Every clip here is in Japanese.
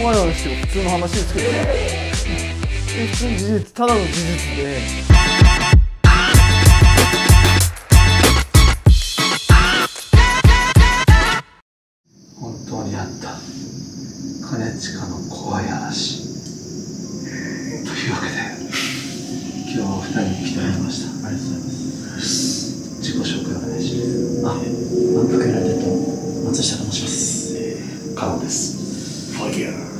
怖い話っていうか普通の話ですけどね。普通の事実、ただの事実で。 本当にあった兼近の怖い話というわけで、今日はお二人に来ていただきました。 ありがとうございます。 自己紹介お願いします。 満腹ラテと松下と申します。 カノです。ファイヤー。 今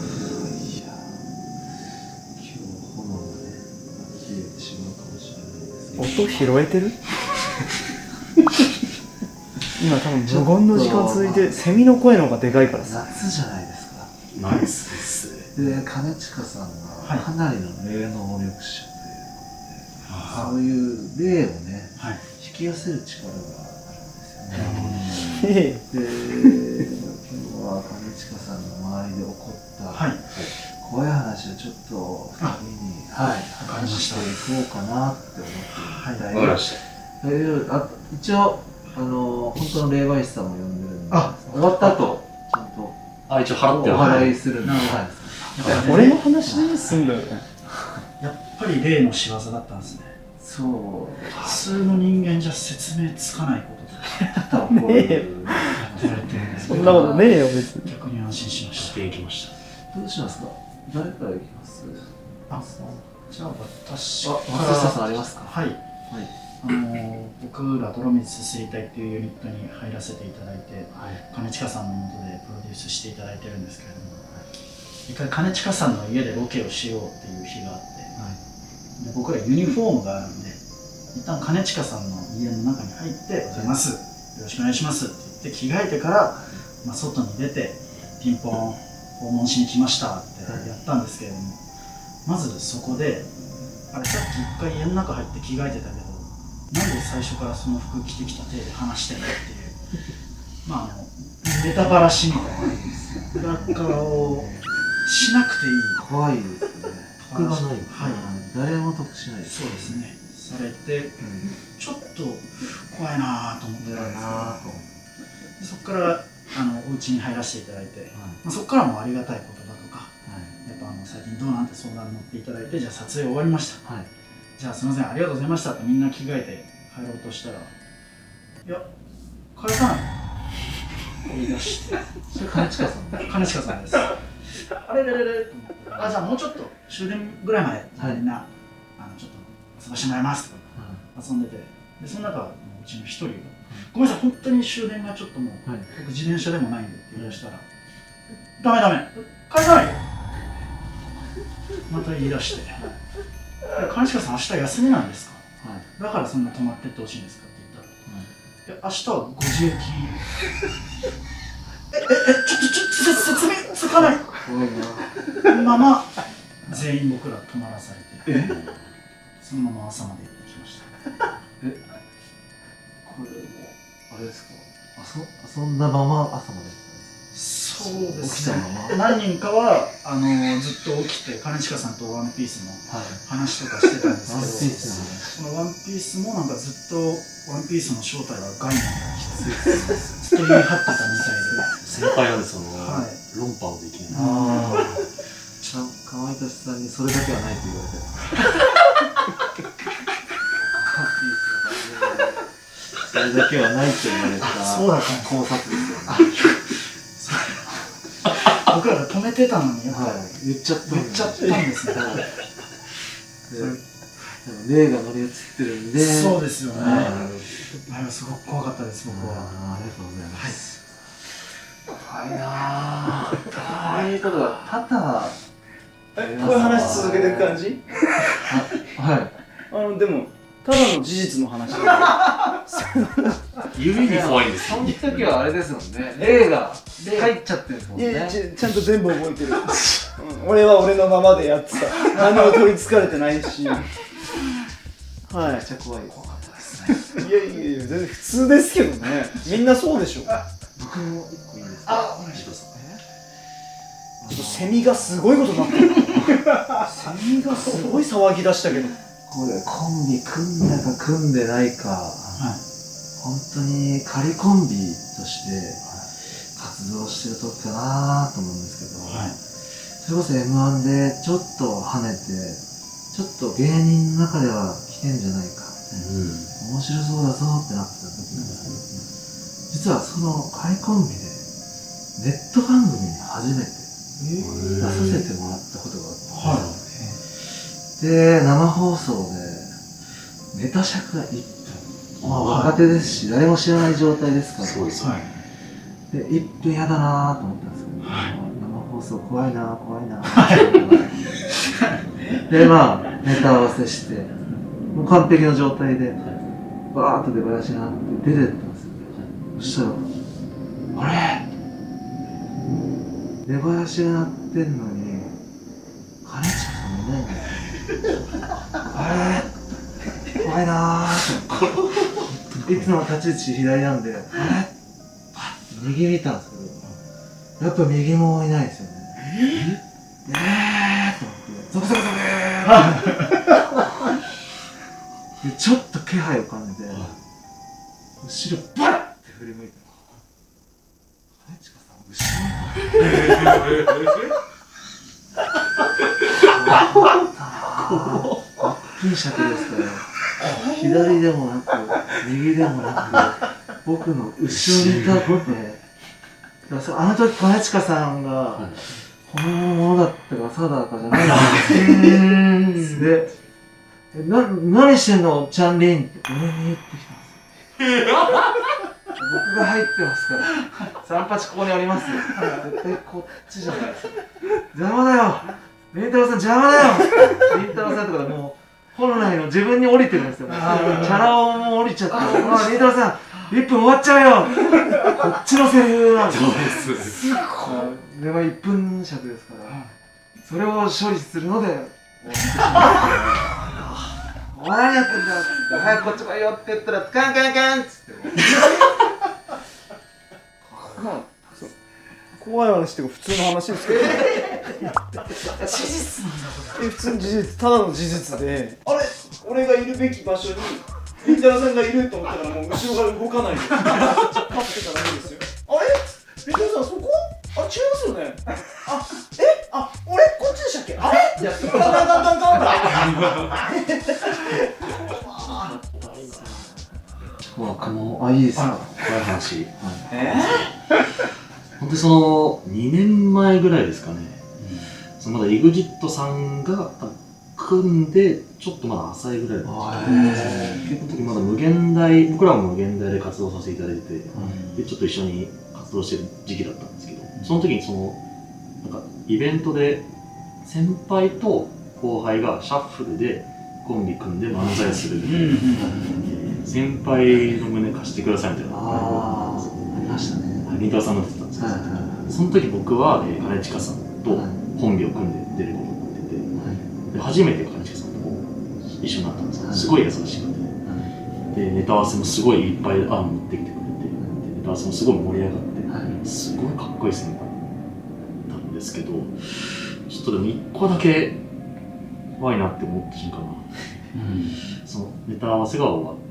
日炎がね消えてしまうかもしれないですけど、 音拾えてる？今多分無言の時間続いて、セミの声の方がでかいからさ。 夏じゃないですか。 ナイスですね。 で、兼近さんがかなりの霊能力者ということで、そういう霊をね、引き寄せる力があるんですよね。で、今日は兼近さんの周りで起こった怖い話をちょっと2人に話していこうかなって思っていた一応本当の霊媒師さんも呼んでるんで、終わった後ちゃんと一応払ってお払いするんで、 俺の話にすんだよね。 やっぱり霊の仕業だったんですね。 そう普通の人間じゃ説明つかないことでねえよ。そんなことねえよ別に。 逆に安心しました。 していきました。 どうしますか？誰からいきます？ じゃあ私松下さんありますか？ はい。僕ら泥水すすり隊っていうユニットに入らせていただいて、兼近さんの下でプロデュースしていただいてるんですけれども、一回兼近さんの家でロケをしようっていう日があって、で僕らユニフォームがあるんで、一旦兼近さんの家の中に入って「おはようございます、よろしくお願いします」って言って着替えてから、外に出てピンポン訪問しに来ましたってやったんですけれども、まずそこであれさっき一回家の中入って着替えてたけど、なんで最初からその服着てきた手で話してんのっていうネタばらしみたいな裏側をしなくていい。 怖いですね。服がない。誰も得しないです。 そうですね。されて、ちょっと怖いなぁと思ってたんですけど、そこからお家に入らせていただいて、そこからもありがたい言葉とか、やっぱ最近どうなんて相談に乗っていただいて、じゃあ撮影終わりました。じゃあすみません、ありがとうございましたってみんな着替えて帰ろうとしたら、いや、返さないって言い出して、 それ兼近さん？ 兼近さんです。あれれれれと思って、じゃあもうちょっと終電ぐらいまでみんな、ちょっと遊ばしてもらいますとか遊んでて、でその中のうちの一人が、ごめんなさい、本当に終電がちょっともう、僕自転車でもないんでって言い出したら、ダメダメ、返さないよまた言い出して。兼近さん、明日休みなんですか？だからそんな泊まってってほしいんですかって言ったら、いや、明日は5時起き。ちょっと説明つかない。 怖いな。 まま全員僕ら泊まらされて、そのまま朝まで行ってきました。 これもあれですか？遊んだまま朝まで？ そうですね。 起きたまま？ 何人かはずっと起きて兼近さんとワンピースの話とかしてたんですけど、そのワンピースもなんかずっとワンピースの正体はガイナンだってずっと言い張ってたみたいで。 先輩なんで論破をできない。 かまいたちさんにそれだけはないと言われてそれだけはないって言われた考察ですよね。 僕らが止めてたのにやっぱ言っちゃったんですね。 霊が乗り移ってるんで。 そうですよね。あれはすごく怖かったです、僕は。 ありがとうございます。怖いなぁ。こういうことが多々。 こういう話続けていく感じ？でもただの事実の話だ。 指に怖いんですよ。 その時はあれですもんね。霊が入っちゃってるんですもんね。 いやちゃんと全部覚えてる。俺は俺のままでやってた。何も取りつかれてないし。めっちゃ怖かったですね。 いや全然普通ですけどね。みんなそうでしょ。 僕も一個いいですか？ セミがすごいことになってる。セミがすごい騒ぎ出したけど。 これコンビ組んだか組んでないか、本当に仮コンビとして活動してる時かなと思うんですけど、 それこそ M1 でちょっと跳ねて、ちょっと芸人の中では来てんじゃないかみたいな、面白そうだぞってなってた時なんですけど、実はそのカイコンビでネット番組に初めて出させてもらったことがあって、で生放送でネタ尺が1分、まあ若手ですし誰も知らない状態ですから、そうです、で1分やだなと思ったんですけど、生放送怖いな怖いなでまあネタ合わせしてもう完璧な状態でバーッと出囃子があって出てったんですよ。そしたらあれ出囃子が鳴ってんのに兼近さんいないんだよ。あれ怖いなーって、いつも立ち位置左なんで、あれパッて右見たんですけど、やっぱ右もいないですよね。と思ってゾクゾクゾクでちょっと気配を感じて、後ろバッて振り向いて、兼近さん後ろ一品尺ですから左でもなく右でもなく僕の後ろに立ってあの時兼近さんが本物のものだったか定かじゃないんですで何してんのチャンリンって俺に言ってきたんですよ。僕が入ってますから38ここにありますよ。絶対こっちじゃないですか。邪魔だよりんたろーさん邪魔だよりんたろーさんとかもう本来の自分に降りてるんですよ。チャラ男も降りちゃってりんたろーさん1分終わっちゃうよこっちのセリフなんですよ。でも1分尺ですからそれを処理するのでお前何やってんだって早くこっち来いよって言ったらカンカンカンっつってまあ怖い話っていうか普通の話ですけど事実なんだこれ。 普通に事実、ただの事実で、あれ俺がいるべき場所にりんたろーさんがいると思ったからもう後ろから動かないで立ってただけですよ。あれりんたろーさんそこあ、違いますよね。俺こっちでしたっけあれってやってガンガンガンガンガンいいですか怖い話。本当にその2年前ぐらいですかね、そのまだ EXIT さんが組んでちょっとまだ浅いぐらいだったんですけど、その時まだ無限大、僕らも無限大で活動させていただいて、でちょっと一緒に活動してる時期だったんですけど、その時にそのなんかイベントで先輩と後輩がシャッフルでコンビ組んで漫才するみたいな、先輩の胸貸してくださいみたいなありましたね。 りんたろーさんが出てたんですけど、その時僕は兼近さんとコンビを組んで出ることになってて、で初めて兼近さんと一緒になったんですけど、すごい優しくて、でネタ合わせもすごいいっぱい案持ってきてくれて、ネタ合わせもすごい盛り上がって、すごいかっこいい先輩だったんですけど、ちょっとでも一個だけ怖いなって思った瞬間が、そのネタ合わせが終わって、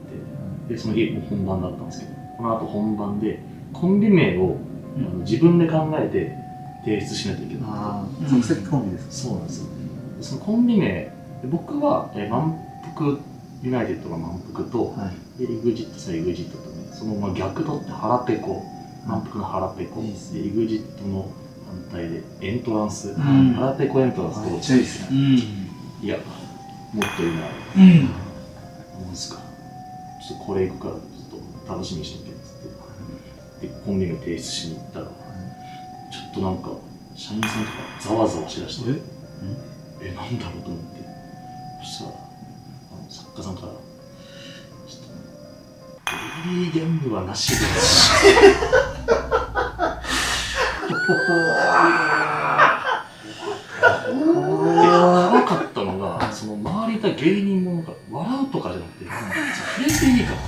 でその日も本番だったんですけど、この後本番でコンビ名を自分で考えて提出しないといけなくて、 即席コンビですか。 そうなんですよ。そのコンビ名、僕は満腹ユナイテッドが満腹と、EXIT さん EXIT とね、そのまま逆取って腹ペコ、満腹の腹ペコ、で EXIT の反対でエントランス、腹ペコエントランスと、 めっちゃいいですね。 いや、もっといいな、なんですか、ちょっとこれいくから、ちょっと楽しみにしとけっつって。でコンビ名提出しに行ったら、ちょっとなんか社員さんとかざわざわしだして、なんだろうと思って、そしたら作家さんから「ちょっとデイリーゲームはなしで」怖かったのが、その周りにいた芸人もなんか笑うとかじゃなくて、触れていいか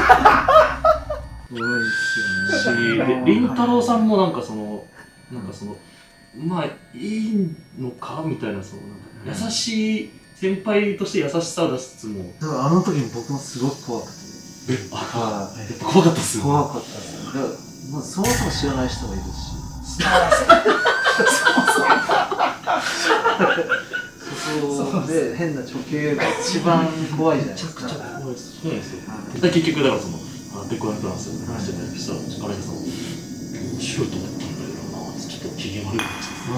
も。りんたろーさんもなんかそのまあいいのかみたいな、そのなんか優しい先輩として優しさを出しつつも、 だからあの時に僕もすごく怖かった。 やっぱ怖かったっすよね。 怖かったですね。だからそもそも知らない人もいるし。 そこで変な直径が一番怖いじゃないですか。 めちゃくちゃ怖いです。そうなんですよ。で結局だからその腹ペコエントランスを話してたりしたら、金井さん面白いと思ったんだけどなってちょっと機嫌悪い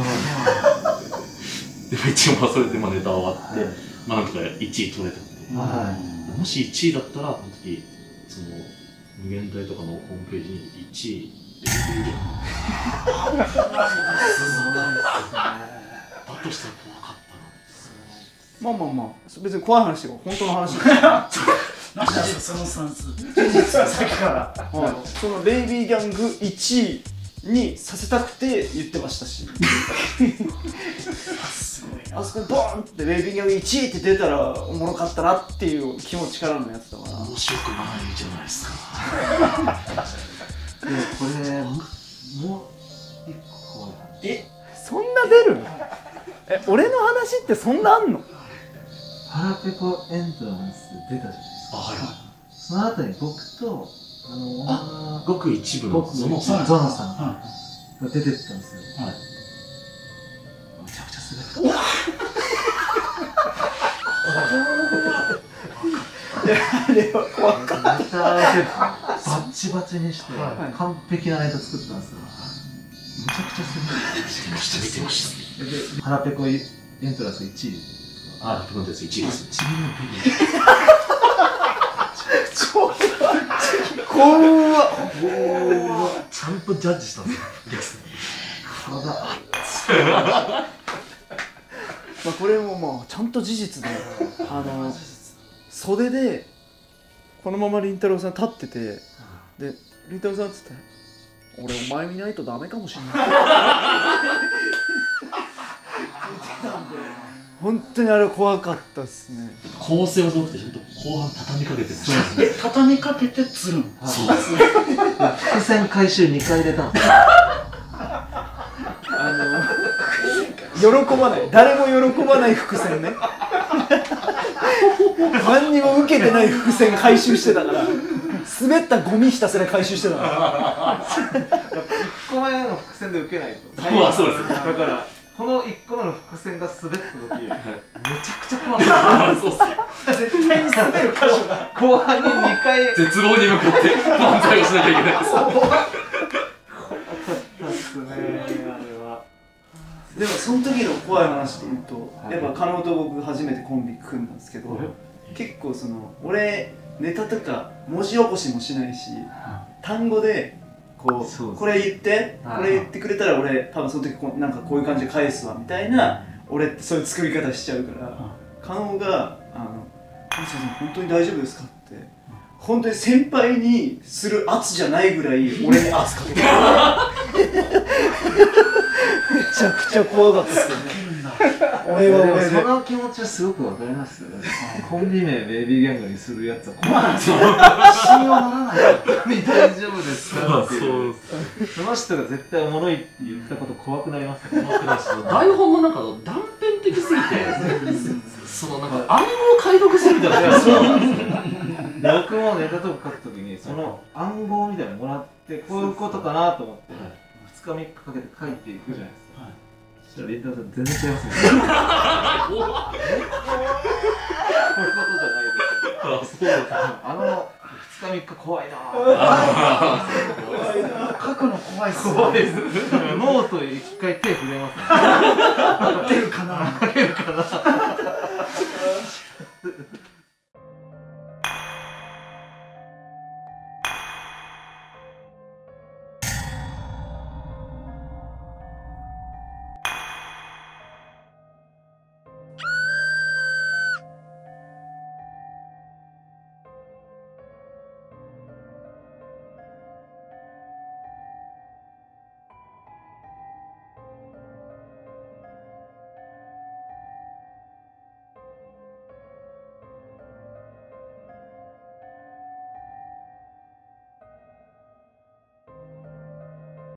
ですで、一応それでネタ終わって、なんとか1位取れたんで、もし1位だったら、その時、その無限大とかのホームページに1位レビューでだとしたら怖かったな。 まあ別に怖い話よ、本当の話なんだそのスタンス。事実はさっきから。 そのベイビーギャング1位にさせたくて言ってましたしすごいな。 あそこにボーンってベイビーギャング1位って出たらおもろかったなっていう気持ちからのやつだから面白くないじゃないですか。 でこれもう一個そんな出るの？俺の話ってそんなあんの？ 腹ペコエントランス出たじゃないですか。 はい。 その後に僕とごく一部のゾノさんが出てったんですよ。めちゃくちゃ滑った。 あれは怖かった。 ネタ合わせバッチバチにして完璧なネタ作ったんですよ。めちゃくちゃ滑った。 見てました。 腹ペコエントランス1位。 腹ペコエントランス1位です。 怖っ。 ちゃんとジャッジしたんですよ。 これもちゃんと事実で、袖でこのままりんたろーさん立ってて、でりんたろーさんっつって「俺お前見ないとダメかもしんない」本当にあれ怖かったっすね。 構成はすごくてちゃんと後半畳みかけてました。 畳みかけてつるん。 そうです。 伏線回収2回入れたんですよ。 喜ばない、誰も喜ばない伏線ね。何にも受けてない伏線回収してたから、滑ったゴミひたすら回収してたから 1個目の伏線で受けないと。 そうです。 だからこの1個目の伏線が滑った時めちゃくちゃ怖かった。 そうっす。 絶対に滑る箇所が後半に2回絶望に向かって漫才をしなきゃいけない。 でもその時の怖い話で言うと、やっぱ加納と僕初めてコンビ組んだんですけど、結構その俺ネタとか文字起こしもしないし、単語でこれ言ってこれ言ってくれたら俺多分その時なんかこういう感じで返すわみたいな、俺ってそういう作り方しちゃうから、加納が「神さん本当に大丈夫ですか?」って本当に先輩にする圧じゃないぐらい俺に圧かけてめちゃくちゃ怖かったですよね。俺は俺でその気持ちはすごくわかりますよね。コンビ名ベイビーギャングにするやつは怖いんですよ。信用ならない。大丈夫ですかっていう。その人が絶対おもろいって言ったこと怖くなりますよね。 台本の中の断片的すぎて、そのなんか暗号解読するみたいな。 僕もネタとか書くときにその暗号みたいなのもらってこういうことかなと思って2日3日かけて書いていくじゃないですか。そしたらりんたろーさん全然違いますね。こういうことじゃないですよ。2日3日怖いな書くの怖いっすね。 怖いです。ノート1回手触れますね。 出るかな。 書けるかな。